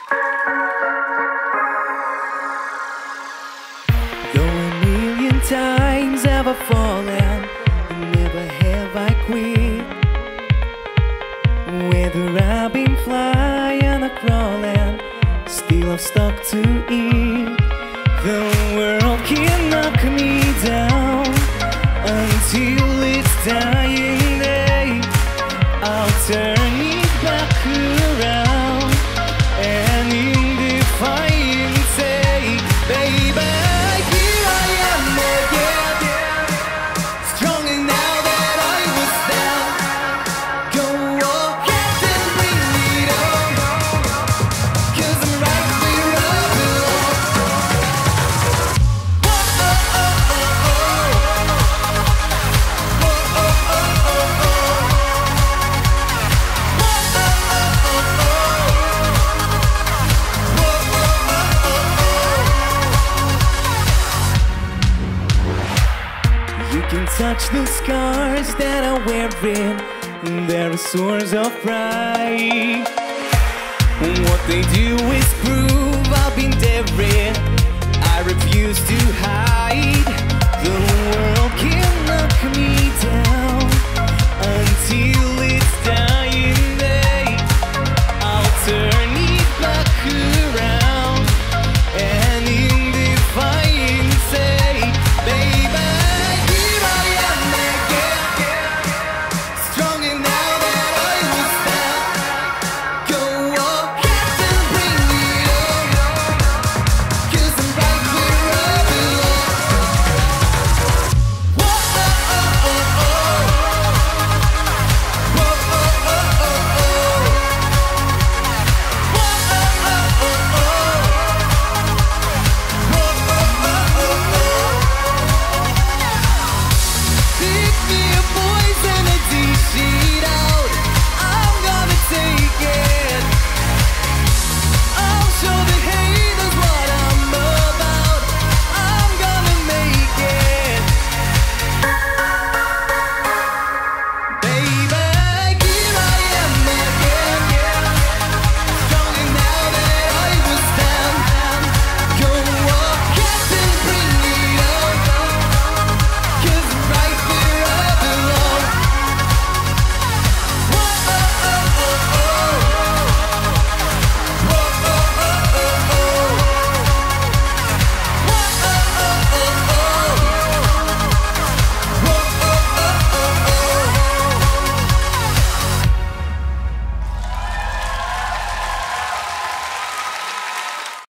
Though a million times have I fallen, never have I quit. Whether I've been flying or crawling, still I've stuck to it. The world can knock me down until its dying day. I'll turn it back around and in defiance say, baby, here I am again, stronger now that I was down. Go ahead and bring it on, 'cause I'm right where I belong. You can touch the scars that I'm wearing, they're a source of pride. What they do is prove I've been daring. I refuse to